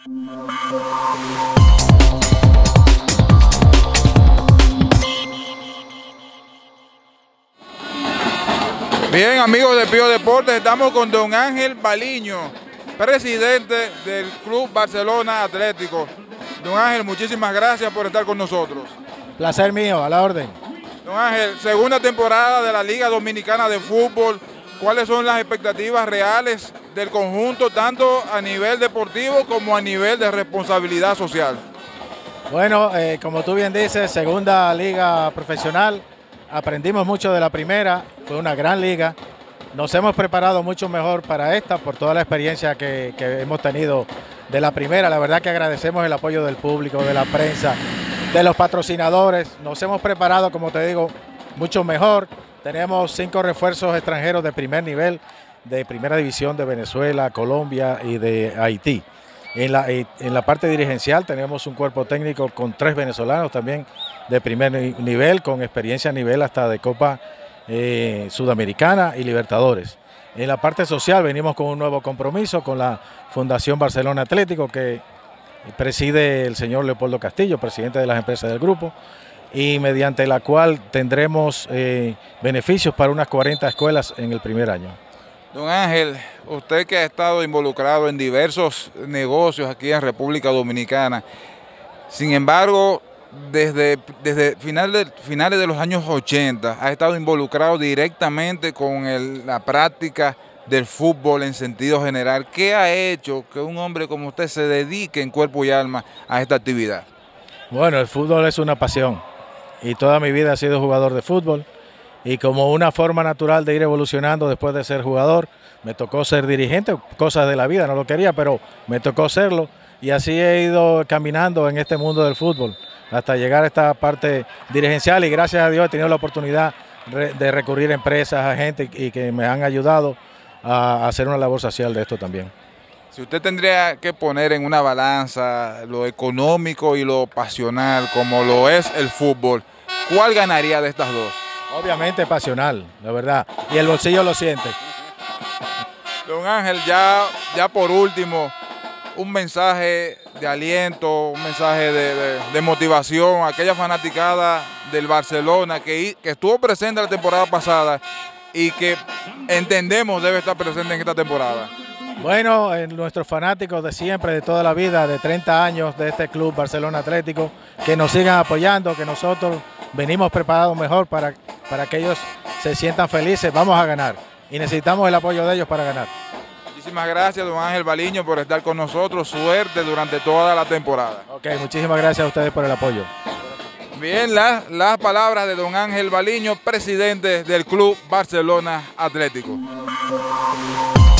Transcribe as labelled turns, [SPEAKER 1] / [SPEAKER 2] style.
[SPEAKER 1] Bien, amigos de Pío Deportes, estamos con don Ángel Baliño, presidente del Club Barcelona Atlético. Don Ángel, muchísimas gracias por estar con nosotros.
[SPEAKER 2] Placer mío, a la orden.
[SPEAKER 1] Don Ángel, segunda temporada de la Liga Dominicana de Fútbol. ¿Cuáles son las expectativas reales del conjunto, tanto a nivel deportivo como a nivel de responsabilidad social?
[SPEAKER 2] Bueno, como tú bien dices, segunda liga profesional. Aprendimos mucho de la primera, fue una gran liga. Nos hemos preparado mucho mejor para esta por toda la experiencia que hemos tenido de la primera. La verdad que agradecemos el apoyo del público, de la prensa, de los patrocinadores. Nos hemos preparado, como te digo, mucho mejor. Tenemos 5 refuerzos extranjeros de primer nivel, de primera división de Venezuela, Colombia y de Haití. En la parte dirigencial tenemos un cuerpo técnico con 3 venezolanos también de primer nivel, con experiencia a nivel hasta de Copa Sudamericana y Libertadores. En la parte social venimos con un nuevo compromiso con la Fundación Barcelona Atlético que preside el señor Leopoldo Castillo, presidente de las empresas del grupo, y mediante la cual tendremos beneficios para unas 40 escuelas en el primer año.
[SPEAKER 1] Don Ángel, usted que ha estado involucrado en diversos negocios aquí en República Dominicana, sin embargo, desde finales de los años 80 ha estado involucrado directamente con la práctica del fútbol en sentido general. ¿Qué ha hecho que un hombre como usted se dedique en cuerpo y alma a esta actividad?
[SPEAKER 2] Bueno, el fútbol es una pasión y toda mi vida he sido jugador de fútbol. Y como una forma natural de ir evolucionando después de ser jugador, me tocó ser dirigente, cosas de la vida, no lo quería, pero me tocó serlo. Y así he ido caminando en este mundo del fútbol, hasta llegar a esta parte dirigencial y gracias a Dios he tenido la oportunidad de recurrir a empresas, a gente y que me han ayudado a hacer una labor social de esto también.
[SPEAKER 1] Si usted tendría que poner en una balanza lo económico y lo pasional, como lo es el fútbol, ¿cuál ganaría de estas dos?
[SPEAKER 2] Obviamente pasional, la verdad, y el bolsillo lo siente.
[SPEAKER 1] Don Ángel, ya por último, un mensaje de aliento, un mensaje de motivación a aquella fanaticada del Barcelona que estuvo presente la temporada pasada y que entendemos debe estar presente en esta temporada.
[SPEAKER 2] Bueno, nuestros fanáticos de siempre, de toda la vida, de 30 años de este club Barcelona Atlético, que nos sigan apoyando, que nosotros venimos preparados mejor para que ellos se sientan felices. Vamos a ganar y necesitamos el apoyo de ellos para ganar.
[SPEAKER 1] Muchísimas gracias, don Ángel Baliño, por estar con nosotros. Suerte durante toda la temporada.
[SPEAKER 2] Ok, muchísimas gracias a ustedes por el apoyo.
[SPEAKER 1] Bien, las palabras de don Ángel Baliño, presidente del Club Barcelona Atlético.